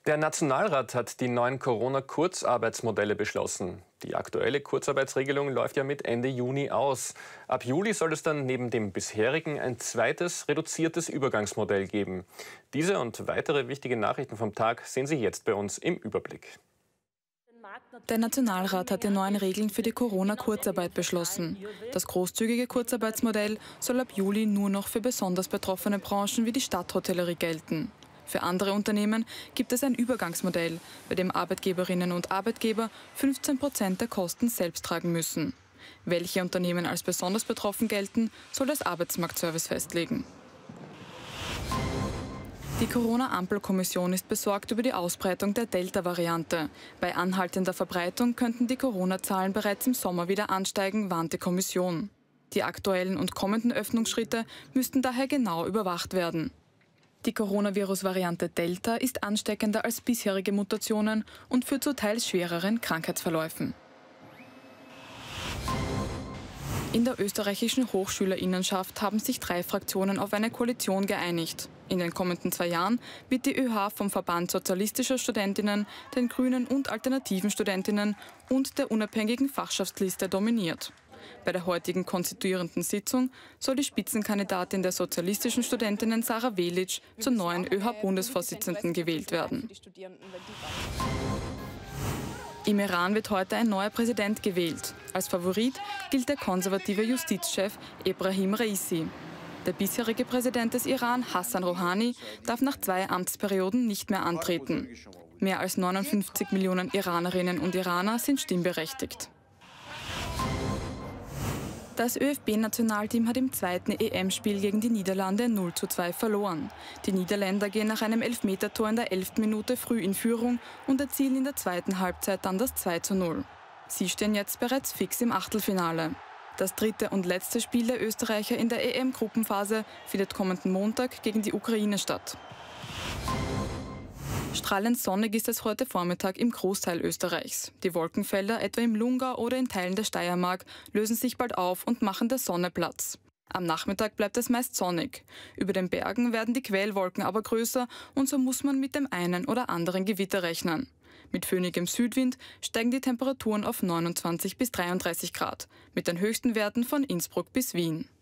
Der Nationalrat hat die neuen Corona-Kurzarbeitsmodelle beschlossen. Die aktuelle Kurzarbeitsregelung läuft ja mit Ende Juni aus. Ab Juli soll es dann neben dem bisherigen ein zweites, reduziertes Übergangsmodell geben. Diese und weitere wichtige Nachrichten vom Tag sehen Sie jetzt bei uns im Überblick. Der Nationalrat hat die neuen Regeln für die Corona-Kurzarbeit beschlossen. Das großzügige Kurzarbeitsmodell soll ab Juli nur noch für besonders betroffene Branchen wie die Stadthotellerie gelten. Für andere Unternehmen gibt es ein Übergangsmodell, bei dem Arbeitgeberinnen und Arbeitgeber 15% der Kosten selbst tragen müssen. Welche Unternehmen als besonders betroffen gelten, soll das Arbeitsmarktservice festlegen. Die Corona-Ampelkommission ist besorgt über die Ausbreitung der Delta-Variante. Bei anhaltender Verbreitung könnten die Corona-Zahlen bereits im Sommer wieder ansteigen, warnt die Kommission. Die aktuellen und kommenden Öffnungsschritte müssten daher genau überwacht werden. Die Coronavirus-Variante Delta ist ansteckender als bisherige Mutationen und führt zu teils schwereren Krankheitsverläufen. In der österreichischen Hochschülerinnenschaft haben sich 3 Fraktionen auf eine Koalition geeinigt. In den kommenden 2 Jahren wird die ÖH vom Verband Sozialistischer Studentinnen, den Grünen und Alternativen Studentinnen und der unabhängigen Fachschaftsliste dominiert. Bei der heutigen konstituierenden Sitzung soll die Spitzenkandidatin der sozialistischen Studentinnen Sarah Welic zur neuen ÖH-Bundesvorsitzenden gewählt werden. Im Iran wird heute ein neuer Präsident gewählt. Als Favorit gilt der konservative Justizchef Ebrahim Raisi. Der bisherige Präsident des Iran, Hassan Rouhani, darf nach 2 Amtsperioden nicht mehr antreten. Mehr als 59 Millionen Iranerinnen und Iraner sind stimmberechtigt. Das ÖFB-Nationalteam hat im 2. EM-Spiel gegen die Niederlande 0:2 verloren. Die Niederländer gehen nach einem Elfmetertor in der 11. Minute früh in Führung und erzielen in der zweiten Halbzeit dann das 2:0. Sie stehen jetzt bereits fix im Achtelfinale. Das 3. und letzte Spiel der Österreicher in der EM-Gruppenphase findet kommenden Montag gegen die Ukraine statt. Strahlend sonnig ist es heute Vormittag im Großteil Österreichs. Die Wolkenfelder, etwa im Lungau oder in Teilen der Steiermark, lösen sich bald auf und machen der Sonne Platz. Am Nachmittag bleibt es meist sonnig. Über den Bergen werden die Quellwolken aber größer und so muss man mit dem einen oder anderen Gewitter rechnen. Mit föhnigem Südwind steigen die Temperaturen auf 29 bis 33 Grad, mit den höchsten Werten von Innsbruck bis Wien.